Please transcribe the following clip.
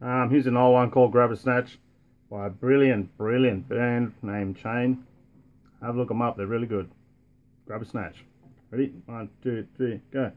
Here's an old one called Grab a Snatch by a brilliant band named Chain. Have a look them up, they're really good. Grab a Snatch. Ready? 1, 2, 3, go.